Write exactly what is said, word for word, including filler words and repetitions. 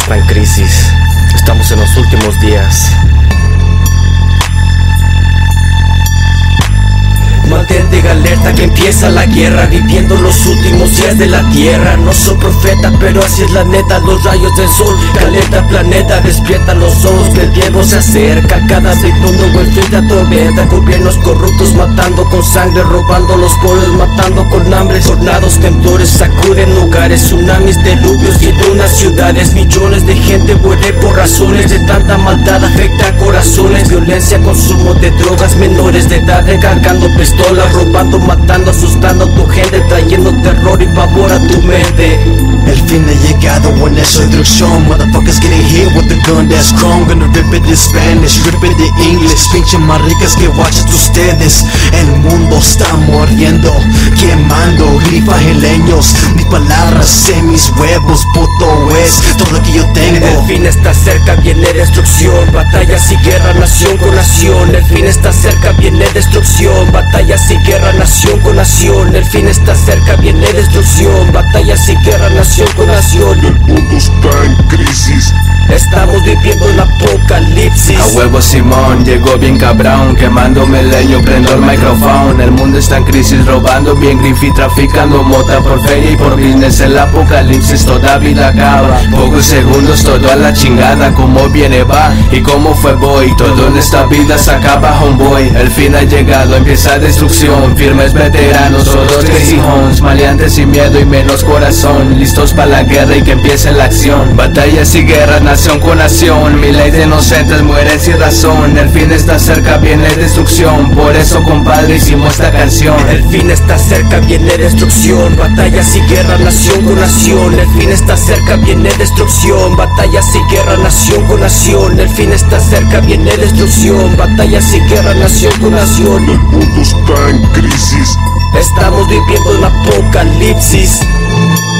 está en crisis. Estamos en los últimos días. Mantente alerta que empieza la guerra, viviendo los últimos días de la tierra. No soy profeta, pero así es la neta. Los rayos del sol calienta el planeta, despierta los ojos que el tiempo se acerca. Cada segundo el fin de tormenta. Gobiernos corruptos matando con sangre, robando los pueblos, matando con hambre. Tornados, temblores sacuden lugares, tsunamis, diluvios y unas ciudades. Millones de gente muere por razones de tanta maldad, afecta a corazones. Violencia, consumo de drogas, menores de edad recargando pistolas, robando, matando, asustando a tu gente, trayendo terror y pavor a tu mente. El fin ha llegado en esa instrucción. Motherfuckers getting hit with the gun that's chrome. Gonna rip it in Spanish, rip it in English. Pinche maricas que watchen ustedes. El mundo está muriendo, quemando grifageleños. Mis palabras en mis huevos, puto es todo lo que yo tengo. El fin está cerca, viene destrucción. Batallas y guerra, nación con nación. El fin está cerca, viene destrucción. Batallas y guerra, nación con nación. El fin está cerca, viene destrucción. Batallas y guerra, nación con nación. El mundo está en crisis. Estamos viviendo el apocalipsis. A huevo Simón, llegó bien cabrón, quemándome el leño, prendo el micrófono. El mundo está en crisis, robando bien griffy, traficando mota por feria y por business. El apocalipsis, toda vida acaba. Pocos segundos, todo a la chingada. Como viene va y como fue voy. Todo en esta vida se acaba, homeboy. El fin ha llegado, empieza destrucción. Firmes veteranos, todos crazy homes. Maleantes sin miedo y menos corazón. Listos para la guerra y que empiece la acción. Batallas y guerras, nación con nación. Miles de inocentes mueren sin razón. El fin está cerca, viene destrucción. Por eso compadre hicimos esta canción. El fin está cerca, viene destrucción. Batallas y guerra, nación con nación. El fin está cerca, viene destrucción. Batallas y guerra, nación con nación. El fin está cerca, viene destrucción. Batallas y guerra, nación con nación. El mundo está en crisis. Estamos viviendo el apocalipsis.